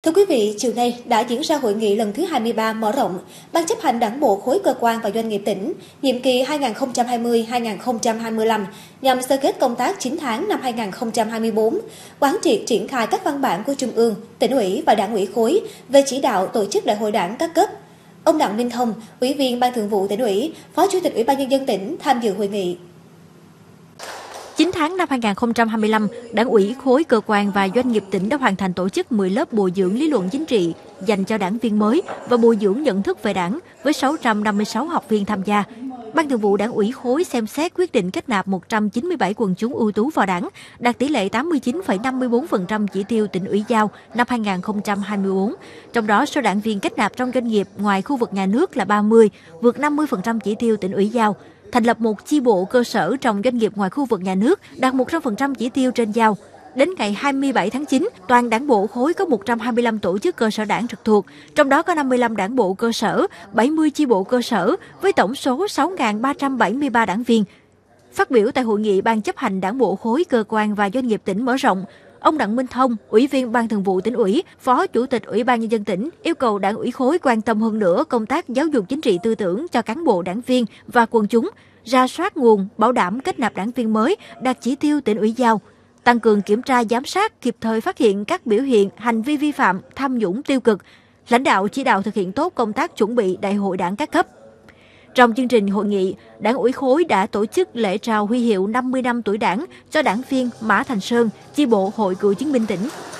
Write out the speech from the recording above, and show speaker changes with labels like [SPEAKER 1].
[SPEAKER 1] Thưa quý vị, chiều nay đã diễn ra hội nghị lần thứ 23 mở rộng Ban chấp hành Đảng bộ khối cơ quan và doanh nghiệp tỉnh, nhiệm kỳ 2020-2025 nhằm sơ kết công tác 9 tháng năm 2024, quán triệt triển khai các văn bản của Trung ương, tỉnh ủy và Đảng ủy khối về chỉ đạo tổ chức đại hội đảng các cấp. Ông Đặng Minh Thông, Ủy viên Ban Thường vụ Tỉnh ủy, Phó Chủ tịch Ủy ban Nhân dân tỉnh tham dự hội nghị.
[SPEAKER 2] 9 tháng năm 2025, Đảng ủy khối cơ quan và doanh nghiệp tỉnh đã hoàn thành tổ chức 10 lớp bồi dưỡng lý luận chính trị dành cho đảng viên mới và bồi dưỡng nhận thức về đảng với 656 học viên tham gia. Ban Thường vụ Đảng ủy khối xem xét quyết định kết nạp 197 quần chúng ưu tú vào đảng, đạt tỷ lệ 89,54% chỉ tiêu tỉnh ủy giao năm 2024. Trong đó, số đảng viên kết nạp trong doanh nghiệp ngoài khu vực nhà nước là 30, vượt 50% chỉ tiêu tỉnh ủy giao. Thành lập một chi bộ cơ sở trong doanh nghiệp ngoài khu vực nhà nước, đạt 100% chỉ tiêu trên giao. Đến ngày 27 tháng 9, toàn đảng bộ khối có 125 tổ chức cơ sở đảng trực thuộc, trong đó có 55 đảng bộ cơ sở, 70 chi bộ cơ sở với tổng số 6.373 đảng viên. Phát biểu tại hội nghị Ban chấp hành Đảng bộ khối cơ quan và doanh nghiệp tỉnh mở rộng, ông Đặng Minh Thông, Ủy viên Ban Thường vụ Tỉnh ủy, Phó Chủ tịch Ủy ban Nhân dân tỉnh yêu cầu Đảng ủy khối quan tâm hơn nữa công tác giáo dục chính trị tư tưởng cho cán bộ đảng viên và quần chúng, rà soát nguồn, bảo đảm kết nạp đảng viên mới đạt chỉ tiêu tỉnh ủy giao, tăng cường kiểm tra giám sát, kịp thời phát hiện các biểu hiện, hành vi vi phạm, tham nhũng tiêu cực, lãnh đạo chỉ đạo thực hiện tốt công tác chuẩn bị đại hội đảng các cấp. Trong chương trình hội nghị, Đảng ủy khối đã tổ chức lễ trao huy hiệu 50 năm tuổi đảng cho đảng viên Mã Thành Sơn, chi bộ Hội Cựu chiến binh tỉnh.